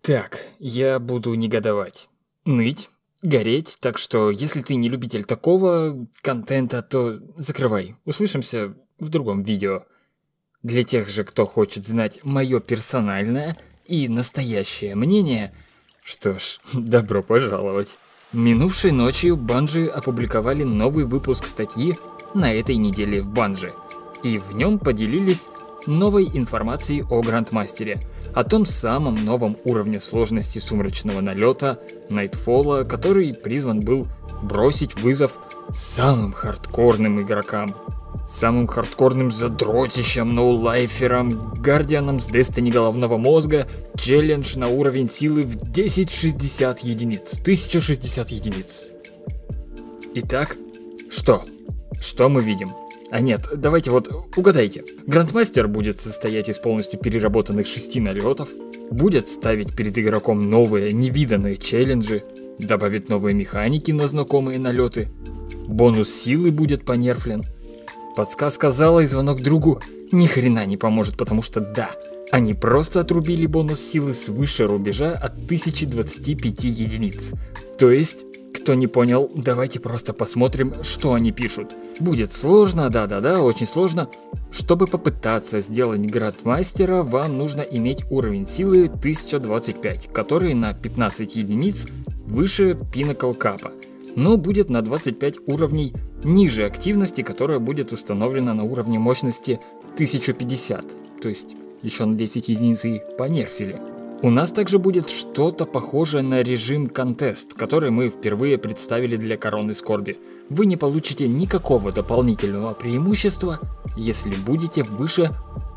Так, я буду негодовать, ныть, гореть, так что если ты не любитель такого контента, то закрывай. Услышимся в другом видео. Для тех же, кто хочет знать мое персональное и настоящее мнение, что ж, добро пожаловать. Минувшей ночью Bungie опубликовали новый выпуск статьи на этой неделе в Bungie, и в нем поделились новой информацией о Грандмастере, о том самом новом уровне сложности Сумрачного Налета, Найтфолла, который призван был бросить вызов самым хардкорным игрокам. Самым хардкорным задротищам, ноулайферам, гардианам с Destiny головного мозга, челлендж на уровень силы в 1060 единиц, 1060 единиц. Итак, что? Что мы видим? А нет, давайте вот угадайте. Грандмастер будет состоять из полностью переработанных 6 налетов, будет ставить перед игроком новые невиданные челленджи, добавит новые механики на знакомые налеты, бонус силы будет понерфлен. Подсказка зала и звонок другу ни хрена не поможет, потому что да, они просто отрубили бонус силы свыше рубежа от 1025 единиц. То есть, кто не понял, давайте просто посмотрим, что они пишут. Будет сложно, да-да-да, очень сложно. Чтобы попытаться сделать Грандмастера, вам нужно иметь уровень силы 1025, который на 15 единиц выше Pinnacle Cap, но будет на 25 уровней ниже активности, которая будет установлена на уровне мощности 1050, то есть еще на 10 единиц и понерфили. У нас также будет что-то похожее на режим контест, который мы впервые представили для Короны Скорби. Вы не получите никакого дополнительного преимущества, если будете выше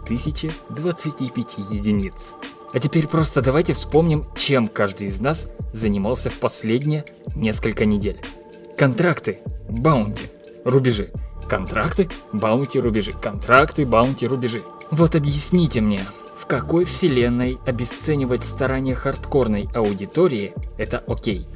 1025 единиц. А теперь просто давайте вспомним, чем каждый из нас занимался в последние несколько недель. Контракты, баунти, рубежи. Контракты, баунти, рубежи. Контракты, баунти, рубежи. Вот объясните мне, в какой вселенной обесценивать старания хардкорной аудитории это окей?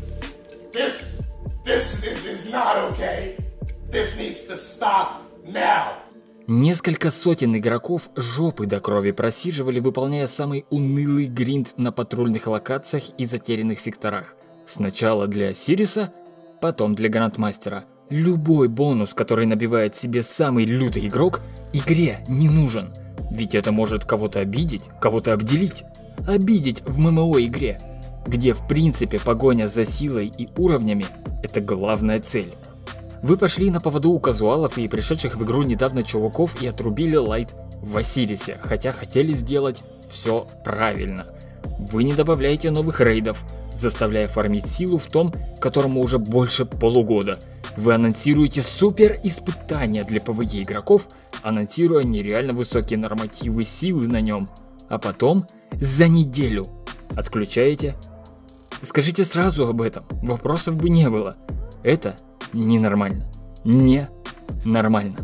This is not okay. This needs to stop now. Несколько сотен игроков жопы до крови просиживали, выполняя самый унылый гринд на патрульных локациях и затерянных секторах. Сначала для Сириса, потом для Грандмастера. Любой бонус, который набивает себе самый лютый игрок, игре не нужен. Ведь это может кого-то обидеть, кого-то обделить. Обидеть в ММО игре, где в принципе погоня за силой и уровнями – это главная цель. Вы пошли на поводу у казуалов и пришедших в игру недавно чуваков и отрубили лайт в Осирисе, хотя хотели сделать все правильно. Вы не добавляете новых рейдов, заставляя фармить силу в том, которому уже больше полугода. Вы анонсируете супер испытания для PvE игроков, анонсируя нереально высокие нормативы силы на нем, а потом за неделю отключаете. Скажите сразу об этом, вопросов бы не было. Это ненормально. Ненормально.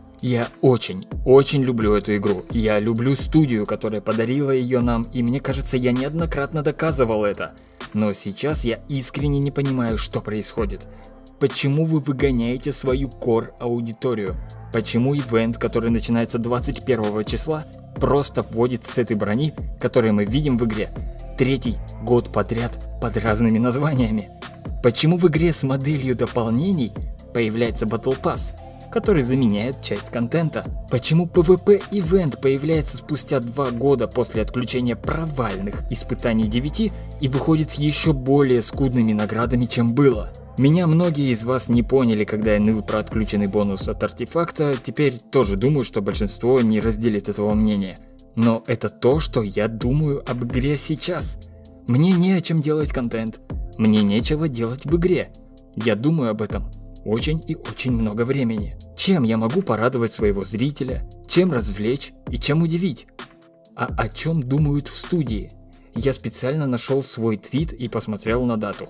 Я очень люблю эту игру. Я люблю студию, которая подарила ее нам, и мне кажется, я неоднократно доказывал это. Но сейчас я искренне не понимаю, что происходит. Почему вы выгоняете свою core-аудиторию? Почему ивент, который начинается 21 числа, просто вводит сеты брони, которые мы видим в игре, третий год подряд под разными названиями? Почему в игре с моделью дополнений появляется Battle Pass, который заменяет часть контента? Почему PvP-ивент появляется спустя 2 года после отключения провальных испытаний 9 и выходит с еще более скудными наградами, чем было? Меня многие из вас не поняли, когда я ныл про отключенный бонус от артефакта, теперь тоже думаю, что большинство не разделит этого мнения. Но это то, что я думаю об игре сейчас. Мне не о чем делать контент. Мне нечего делать в игре. Я думаю об этом очень и очень много времени. Чем я могу порадовать своего зрителя, чем развлечь и чем удивить? А о чем думают в студии? Я специально нашел свой твит и посмотрел на дату.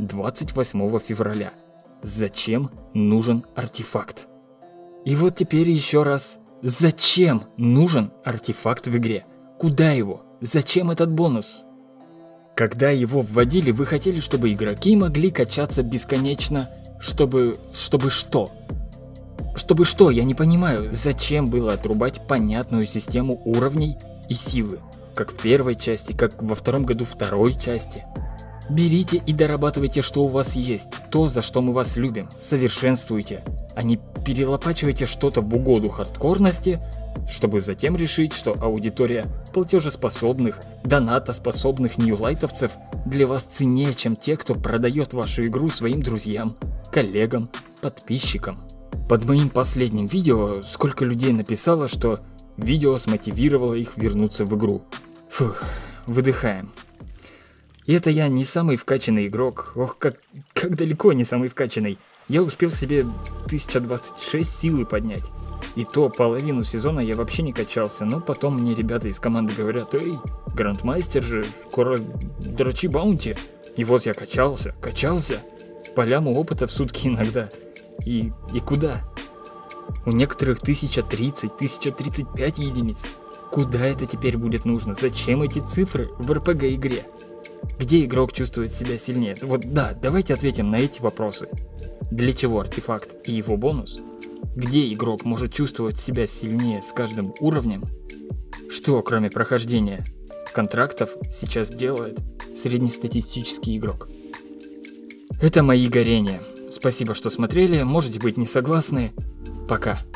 28 февраля. Зачем нужен артефакт? И вот теперь еще раз. Зачем нужен артефакт в игре? Куда его? Зачем этот бонус? Когда его вводили, вы хотели, чтобы игроки могли качаться бесконечно, чтобы что? Чтобы что? Я не понимаю, зачем было отрубать понятную систему уровней и силы? как в первой части, как во втором году второй части. Берите и дорабатывайте, что у вас есть, то, за что мы вас любим, совершенствуйте, а не перелопачивайте что-то в угоду хардкорности, чтобы затем решить, что аудитория платежеспособных, донатоспособных ньюлайтовцев для вас ценнее, чем те, кто продает вашу игру своим друзьям, коллегам, подписчикам. Под моим последним видео сколько людей написало, что видео смотивировало их вернуться в игру. Фух, выдыхаем. И это я не самый вкачанный игрок, ох, как далеко не самый вкачанный. Я успел себе 1026 силы поднять. И то половину сезона я вообще не качался, но потом мне ребята из команды говорят: «Эй, грандмастер же, скоро дрочи баунти». И вот я качался, по ляму опыта в сутки иногда. И куда? У некоторых 1030, 1035 единиц. Куда это теперь будет нужно? Зачем эти цифры в РПГ-игре? Где игрок чувствует себя сильнее? Вот да, давайте ответим на эти вопросы. Для чего артефакт и его бонус? Где игрок может чувствовать себя сильнее с каждым уровнем? Что, кроме прохождения контрактов, сейчас делает среднестатистический игрок? Это мои горения. Спасибо, что смотрели, можете быть не согласны. Пока.